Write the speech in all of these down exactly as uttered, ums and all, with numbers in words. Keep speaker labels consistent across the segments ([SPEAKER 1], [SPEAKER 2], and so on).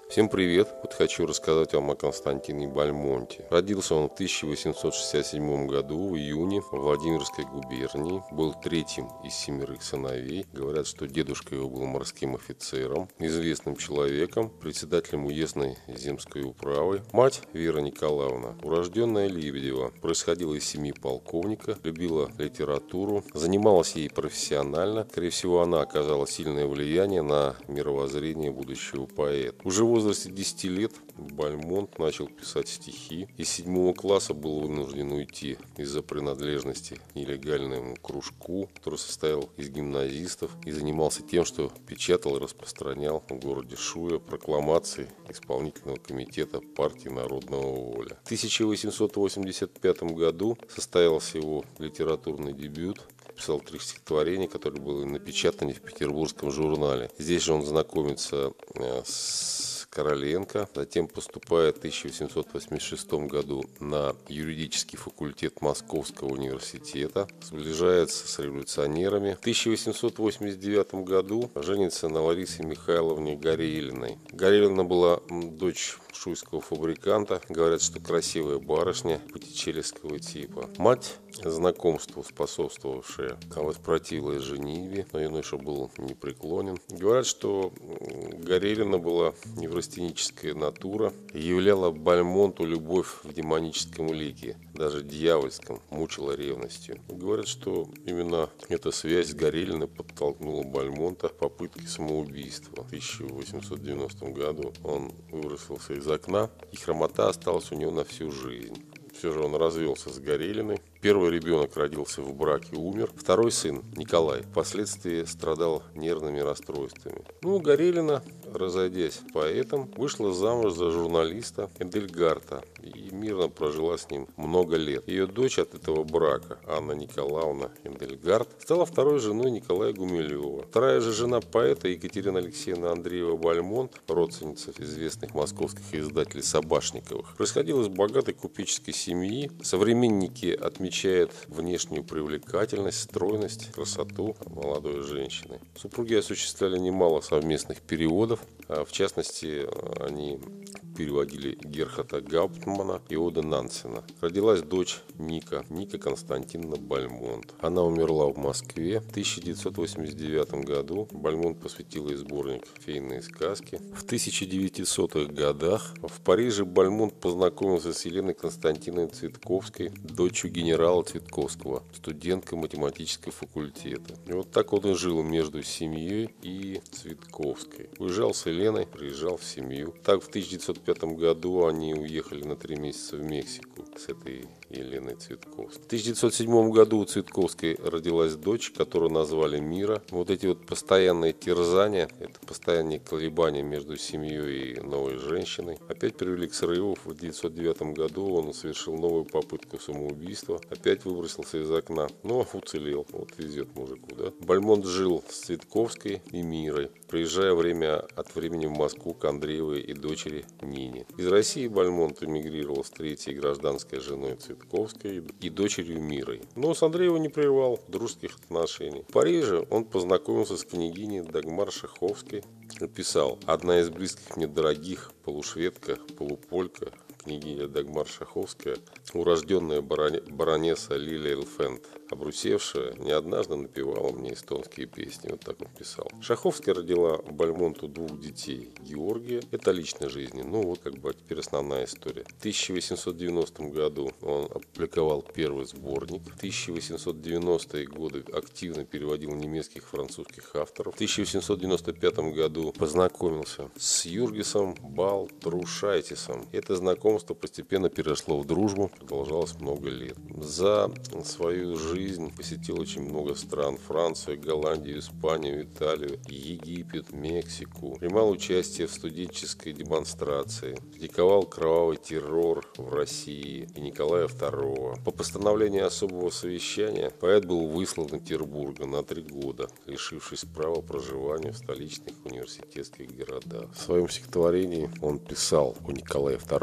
[SPEAKER 1] Всем привет! Вот хочу рассказать вам о Константине Бальмонте. Родился он в тысяча восемьсот шестьдесят седьмом году в июне в Владимирской губернии. Был третьим из семерых сыновей. Говорят, что дедушка его был морским офицером, известным человеком, председателем уездной земской управы. Мать Вера Николаевна, урожденная Лебедева, происходила из семьи полковника, любила литературу, занималась ей профессионально. Скорее всего, она оказала сильное влияние на мировоззрение будущего поэта. Уже в возрасте десяти лет Бальмонт начал писать стихи. Из седьмого класса был вынужден уйти из-за принадлежности к нелегальному кружку, который состоял из гимназистов и занимался тем, что печатал и распространял в городе Шуя прокламации исполнительного комитета партии Народного Воля. В тысяча восемьсот восемьдесят пятом году состоялся его литературный дебют. Писал три стихотворения, которые были напечатаны в петербургском журнале. Здесь же он знакомится с Короленко, затем поступает в тысяча восемьсот восемьдесят шестом году на юридический факультет Московского университета, сближается с революционерами. В тысяча восемьсот восемьдесят девятом году женится на Ларисе Михайловне Горелиной. Горелина была дочь шуйского фабриканта. Говорят, что красивая барышня боттичелевского типа. Мать знакомству способствовавшая, воспротивилась женитьбе, но юноша был непреклонен. Говорят, что Горелина была неврастеническая натура, являла Бальмонту любовь в демоническом лике, даже дьявольском, мучила ревностью. Говорят, что именно эта связь с Горелиной подтолкнула Бальмонта к попытке самоубийства. В тысяча восемьсот девяностом году он выбросился из окна, и хромота осталась у него на всю жизнь. Все же он развелся с Горелиной. Первый ребенок родился в браке, умер. Второй сын, Николай, впоследствии страдал нервными расстройствами. Ну, Горелина, разойдясь поэтом, вышла замуж за журналиста Эдельгарта и мирно прожила с ним много лет. Ее дочь от этого брака, Анна Николаевна Эдельгарт, стала второй женой Николая Гумилева. Вторая же жена поэта, Екатерина Алексеевна Андреева-Бальмонт, родственница известных московских издателей Собашниковых, происходила из богатой купеческой семьи. Современники отмечают Отмечает внешнюю привлекательность, стройность, красоту молодой женщины. Супруги осуществляли немало совместных переводов. В частности, они переводили Герхарда Гауптмана и Ода Нансена. Родилась дочь Ника, Ника Константиновна Бальмонт. Она умерла в Москве. В тысяча девятьсот восемьдесят девятом году Бальмонт посвятила ей сборник «Фейные сказки». В тысяча девятисотых годах в Париже Бальмонт познакомился с Еленой Константиновной Цветковской, дочерью генерала Цветковского, студенткой математического факультета. И вот так он и жил между семьей и Цветковской. Уезжал с Еленой, приезжал в семью. Так в тысяча девятьсот пятом году они уехали на три месяца в Мексику с этой Еленой Цветковской. В тысяча девятьсот седьмом году у Цветковской родилась дочь, которую назвали Мира. Вот эти вот постоянные терзания, это постоянные колебания между семьей и новой женщиной, опять привели к срыву. В тысяча девятьсот девятом году он совершил новую попытку самоубийства, опять выбросился из окна, но уцелел. Вот везет мужику, да? Бальмонт жил с Цветковской и Мирой, приезжая время от времени в Москву к Андреевой и дочери Нине. Из России Бальмонт эмигрировал с третьей гражданской женой Цветковской и дочерью Мирой. Но с Андреевой не прервал дружеских отношений. В Париже он познакомился с княгиней Дагмар Шаховской. Писал: «Одна из близких мне дорогих, полушведка, полуполька, княгиня Дагмар Шаховская, урожденная баронесса Лилия Эльфенд, обрусевшая, не однажды напевала мне эстонские песни». Вот так он писал. Шаховская родила Бальмонту двух детей. Георгия, это личной жизни, ну вот как бы теперь основная история. В тысяча восемьсот девяностом году он опубликовал первый сборник. В тысяча восемьсот девяностые годы активно переводил немецких и французских авторов. В тысяча восемьсот девяносто пятом году познакомился с Юргисом Балтрушайтисом. Это знакомство постепенно переросло в дружбу, продолжалось много лет. За свою жизнь посетил очень много стран: Францию, Голландию, Испанию, Италию, Египет, Мексику. Принимал участие в студенческой демонстрации, критиковал кровавый террор в России и Николая второго. По постановлению особого совещания поэт был выслан из Петербурга на три года, лишившись права проживания в столичных университетских городах. В своем стихотворении он писал о Николае втором: «Наш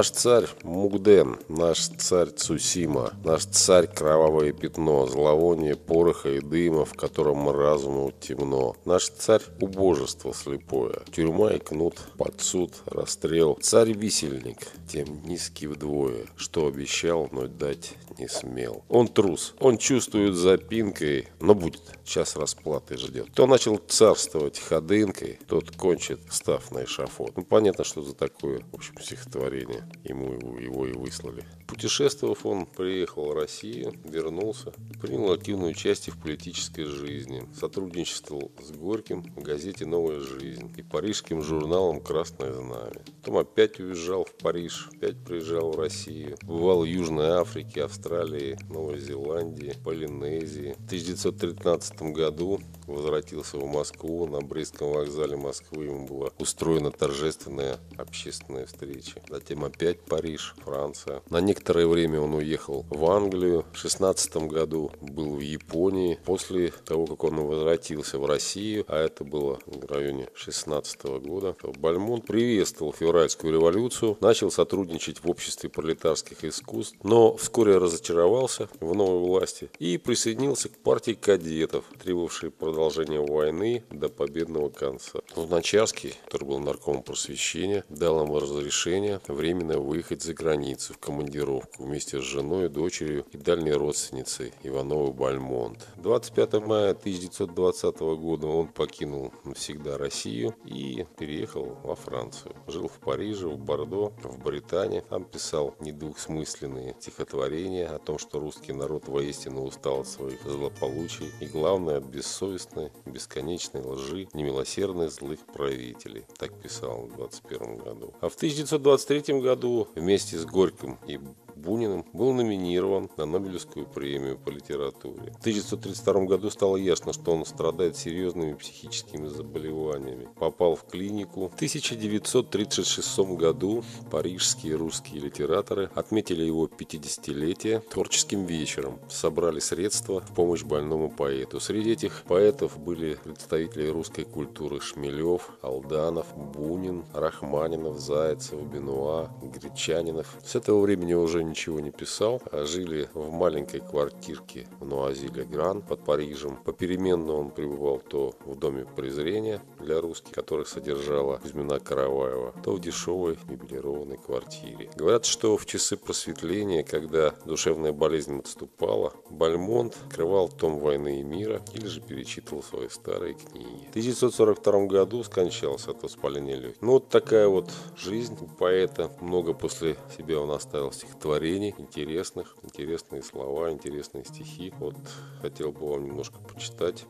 [SPEAKER 1] Наш царь Мугден, наш царь Цусима, наш царь кровавое пятно, зловоние пороха и дыма, в котором разуму темно. Наш царь убожество слепое, тюрьма и кнут, под суд, расстрел. Царь-висельник, тем низкий вдвое, что обещал, но дать не смел. Он трус, он чувствует запинкой, но будет, час расплаты ждет. Кто начал царствовать ходынкой, тот кончит, став на эшафот. Ну, понятно, что за такое, в общем, стихотворение ему его, его и выслали. Путешествовав, он приехал в Россию, вернулся, принял активное участие в политической жизни, сотрудничествовал с Горьким в газете «Новая жизнь» и парижским журналом «Красное знамя». Потом опять уезжал в Париж, опять приезжал в Россию, бывал в Южной Африке, Австралии, Новой Зеландии, Полинезии. В тысяча девятьсот тринадцатом году возвратился в Москву. На Брестском вокзале Москвы ему была устроена торжественная общественная встреча. Затем опять Париж, Франция. На некоторое время он уехал в Англию. В шестнадцатом году был в Японии. После того, как он возвратился в Россию, а это было в районе шестнадцатого года, Бальмонт приветствовал февральскую революцию, начал сотрудничать в обществе пролетарских искусств, но вскоре разочаровался в новой власти и присоединился к партии кадетов, требовавшей продолжения войны до победного конца. Луначарский, который был наркомом просвещения, дал ему разрешение временно выехать за границу в командировку вместе с женой, дочерью и дальней родственницей Ивановой Бальмонт. двадцать пятого мая тысяча девятьсот двадцатого года он покинул навсегда Россию и переехал во Францию. Жил в Париже, в Бордо, в Британии. Там писал недвусмысленные стихотворения о том, что русский народ воистину устал от своих злополучий и, главное, от бессовестной, бесконечной лжи немилосердных злых правителей. Так писал он в двадцать первом году. А в тысяча девятьсот двадцать третьем году вместе с Горьким и Буниным был номинирован на Нобелевскую премию по литературе. В тысяча девятьсот тридцать втором году стало ясно, что он страдает серьезными психическими заболеваниями. Попал в клинику. В тысяча девятьсот тридцать шестом году парижские русские литераторы отметили его пятидесятилетие творческим вечером. Собрали средства в помощь больному поэту. Среди этих поэтов были представители русской культуры: Шмелев, Алданов, Бунин, Рахманинов, Зайцев, Бенуа, Гречанинов. С этого времени уже ничего не писал, а жили в маленькой квартирке в Нуази-ле-Гран под Парижем. Попеременно он пребывал то в доме презрения для русских, которых содержала Кузьмина Караваева, то в дешевой меблированной квартире. Говорят, что в часы просветления, когда душевная болезнь отступала, Бальмонт открывал том «Войны и мира» или же перечитывал свои старые книги. В тысяча девятьсот сорок втором году скончался от воспаления легких. Ну вот такая вот жизнь у поэта. Много после себя он оставил стихотворений интересных, интересные слова, интересные стихи. Вот хотел бы вам немножко почитать.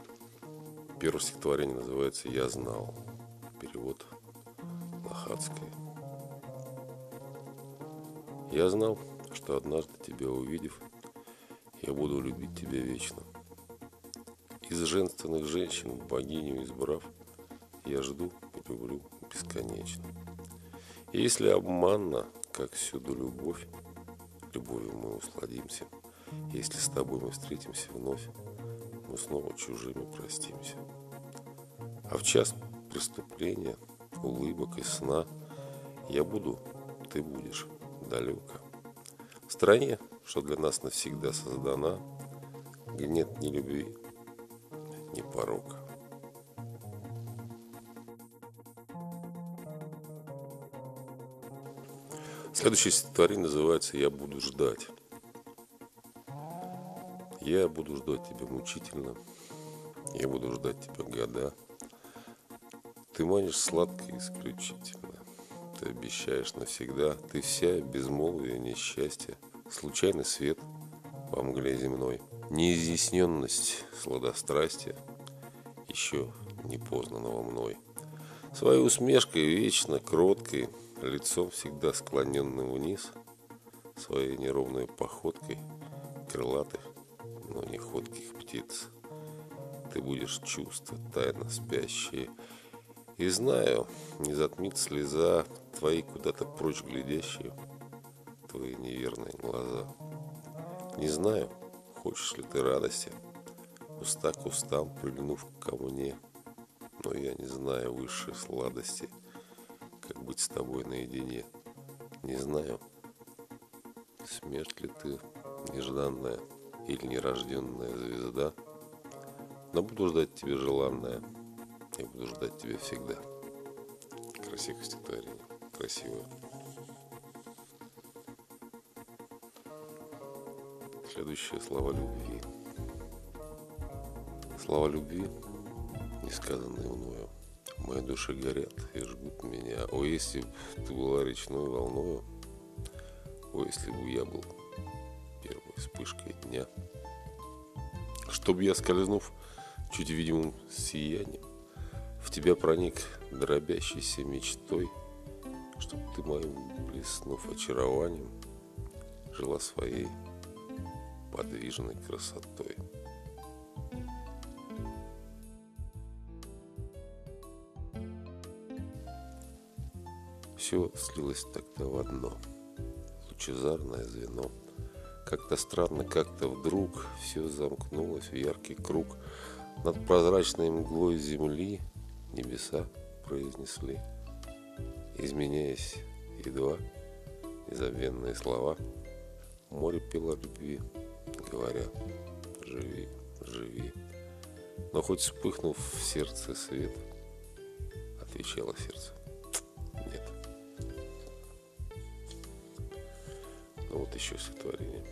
[SPEAKER 1] Первое стихотворение называется «Я знал». Перевод Лохацкой. Я знал, что однажды тебя увидев, я буду любить тебя вечно. Из женственных женщин богиню избрав, я жду и люблю бесконечно. И если обманно, как всюду любовь, любовью мы усладимся. Если с тобой мы встретимся вновь, мы снова чужими простимся. А в час преступления, улыбок и сна я буду, ты будешь далеко. В стране, что для нас навсегда создана, где нет ни любви, ни порока. Следующее стихотворение называется «Я буду ждать». Я буду ждать тебя мучительно, я буду ждать тебя года. Ты манишь сладко и исключительно, ты обещаешь навсегда, ты вся безмолвие, несчастье, случайный свет во мгле земной, неизъясненность сладострастия, еще не познанного мной. Своей усмешкой вечно кроткой, лицом всегда склоненным вниз, своей неровной походкой крылатых, но не ходких птиц. Ты будешь чувства тайно спящие, и знаю, не затмит слеза твои куда-то прочь глядящие, твои неверные глаза. Не знаю, хочешь ли ты радости, уста к устам прильнув ко мне, но я не знаю высшей сладости, как быть с тобой наедине. Не знаю, смерть ли ты, нежданная или нерожденная звезда, но буду ждать тебя, желанная, я буду ждать тебя всегда. Красивое стихотворение, красивое. Следующие слова любви. Слова любви, несказанные мною, в моей душе горят и жгут меня. О, если б ты была речной волною, о, если бы я был первой вспышкой дня, чтоб я, скользнув чуть видимым сиянием, в тебя проник дробящейся мечтой, чтоб ты моим, блеснув очарованием, жила своей подвижной красотой. Все слилось тогда в одно лучезарное звено. Как-то странно, как-то вдруг все замкнулось в яркий круг. Над прозрачной мглой земли небеса произнесли, изменяясь едва незабвенные слова. Море пело любви, говоря: живи, живи. Но хоть вспыхнув в сердце свет, отвечало сердце: нет. Ну вот еще стихотворение.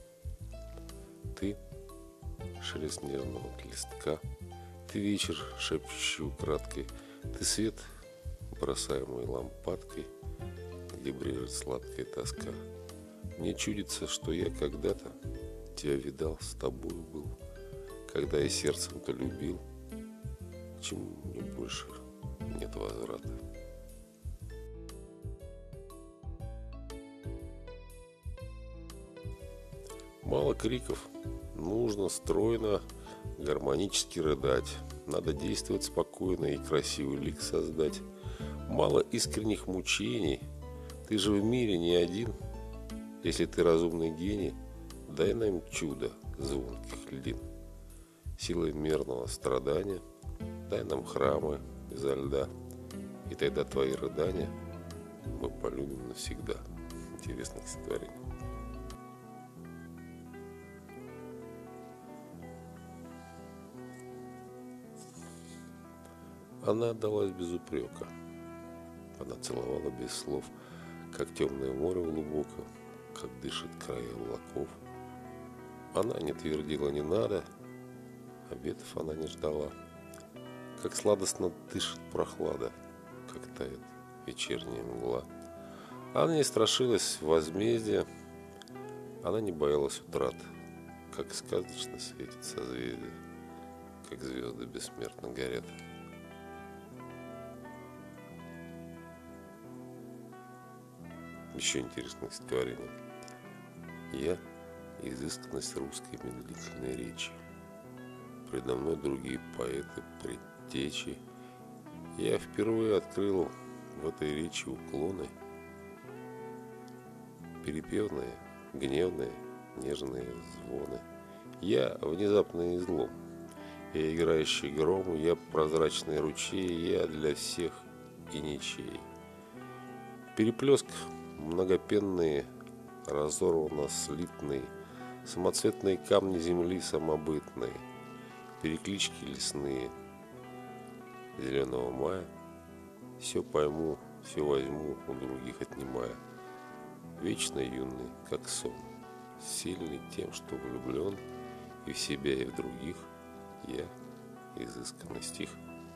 [SPEAKER 1] Ты — шелест нежного листка, ты вечер, шепчущий украдкой, ты свет, бросаемый лампадкой, где брежет сладкая тоска. Мне чудится, что я когда-то тебя видал, с тобою был, когда я сердцем-то любил, к чему мне больше нет возврата. Мало криков, нужно стройно, гармонически рыдать. Надо действовать спокойно и красивый лик создать. Мало искренних мучений, ты же в мире не один. Если ты разумный гений, дай нам чудо звонких льдин. Силой мерного страдания дай нам храмы изо льда, и тогда твои рыдания мы полюбим навсегда. Интересное стихотворение. Она отдалась без упрека, она целовала без слов, как темное море глубоко, как дышит край облаков. Она не твердила «не надо», обетов она не ждала, как сладостно дышит прохлада, как тает вечерняя мгла. Она не страшилась возмездия, она не боялась утрат, как сказочно светит созвездие, как звезды бессмертно горят. Еще интересное стихотворение. Я — изысканность русской медлительной речи. Предо мной другие поэты предтечи. Я впервые открыл в этой речи уклоны, перепевные, гневные, нежные звоны. Я — внезапный излом, я — играющий гром, я — прозрачный ручей, я для всех и ничей. Переплеск многопенные, разорвано-слитные, самоцветные камни земли самобытные, переклички лесные зеленого мая. Все пойму, все возьму, у других отнимая. Вечно юный, как сон, сильный тем, что влюблен, и в себя, и в других я — изысканный стих.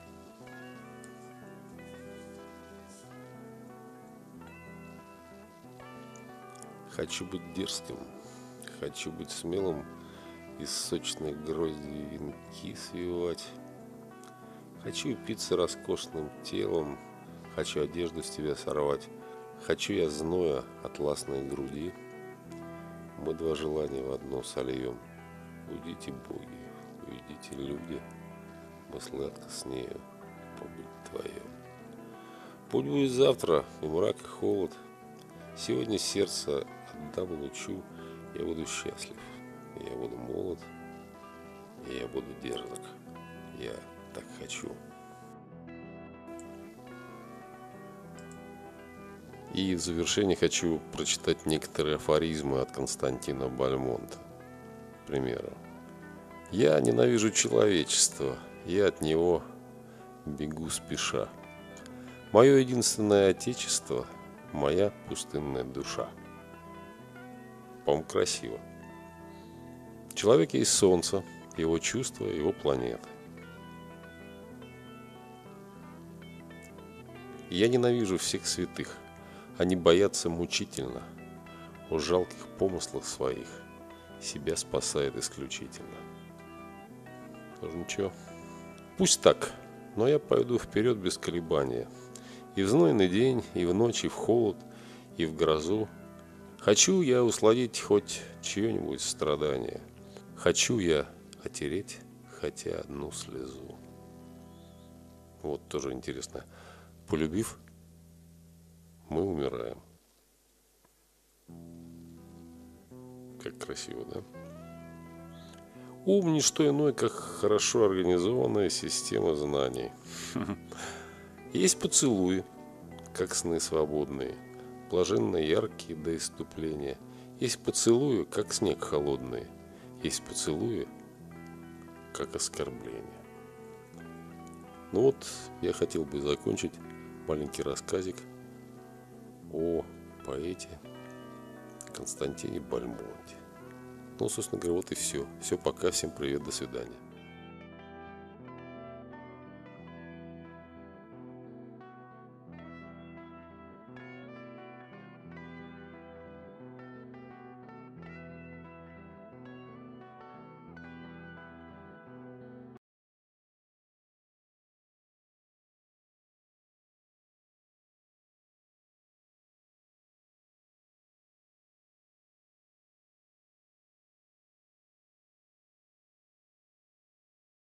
[SPEAKER 1] Хочу быть дерзким, хочу быть смелым, из сочной грозди венки свивать. Хочу упиться роскошным телом, хочу одежду с тебя сорвать. Хочу я зноя атласной груди, мы два желания в одно сольем. Уйдите, боги, уйдите, люди, мы сладко с нею побыть вдвоем. Путь будет завтра, и мрак, и холод. Сегодня сердце отдам лучу, я буду счастлив, я буду молод, и я буду дерзок, я так хочу. И в завершение хочу прочитать некоторые афоризмы от Константина Бальмонта. К примеру. «Я ненавижу человечество, я от него бегу спеша. Мое единственное отечество – моя пустынная душа». По-моему, красиво. Человек есть солнце, его чувства, его планеты. Я ненавижу всех святых, они боятся мучительно, о жалких помыслах своих себя спасает исключительно. Тоже ничего. Пусть так, но я пойду вперед без колебания. И в знойный день, и в ночь, и в холод, и в грозу. Хочу я усладить хоть чье-нибудь страдание. Хочу я отереть хотя одну слезу. Вот тоже интересно. Полюбив, мы умираем. Как красиво, да? Ум – не что иное, как хорошо организованная система знаний. Есть поцелуи, как сны свободные, блаженно яркие до исступления. Есть поцелуи, как снег холодный. Есть поцелуи, как оскорбление. Ну вот, я хотел бы закончить маленький рассказик о поэте Константине Бальмонте. Ну, собственно говоря, вот и все. Все, пока, всем привет, до свидания.